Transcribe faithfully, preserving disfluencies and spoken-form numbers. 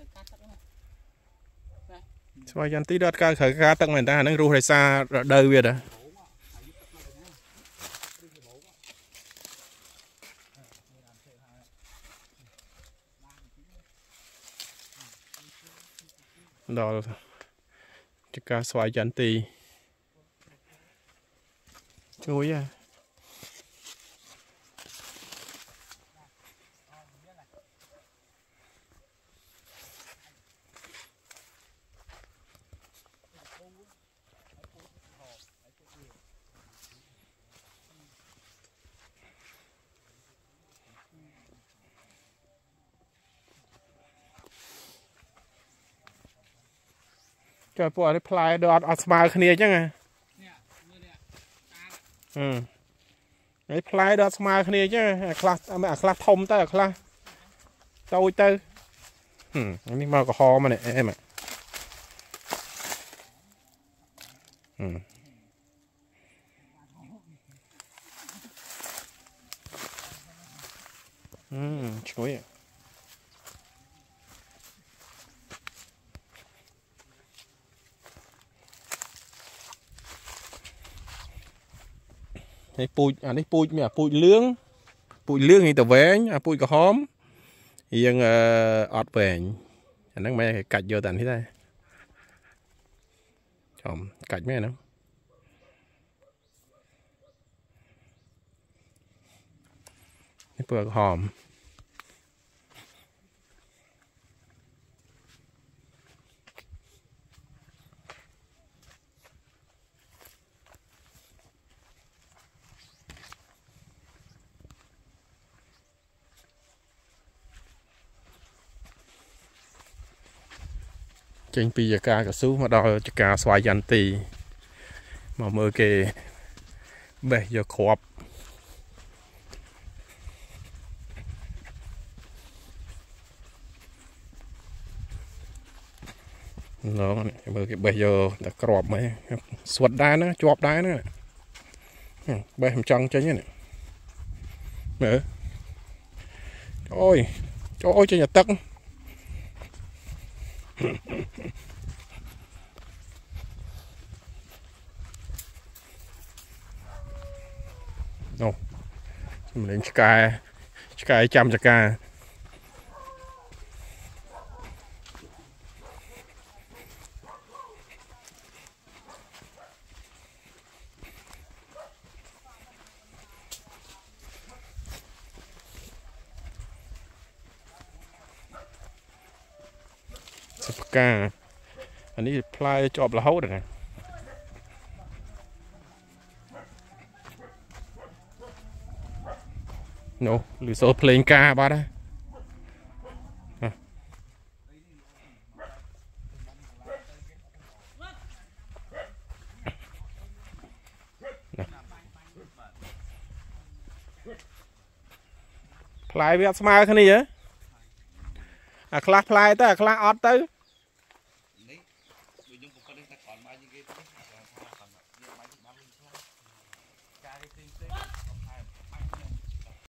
xoay dàn tí đợt ca khởi ca tặng mình ta năng ru hay xa đời việt à đó chỉ ca xoay dàn tí chui à cho bộ này play đọt ở smile kia chứ nghe ừ cái play đọt smile kia chứ class à mẹ class thông tới class tôi tới ừ cái mà có ho mà này em ạ ừ ừ chuối à cái pui à cái pui mẹ pui lương pui lương thì tờ vé à pui có hóm riêng ọt về anh đang mẹ cạch vô tận thế đây chồng cạch mẹ nó cái bờ hòm trên pi giờ ca cả số mà đo cho ca xoay dàn tì mà mơ kề bể giờ khóp nó mơ cái bể giờ đã crop mấy suốt đá nữa chọp đá nữa bể hầm trăng cho nhé này nữa ôi ôi cho nhà tắc đâu mình đến sky sky trăm sky sky anh ấy apply job là hốt rồi nè no lựa số playing ca ba đó à. play với smile cái này á à class play tới class odd tới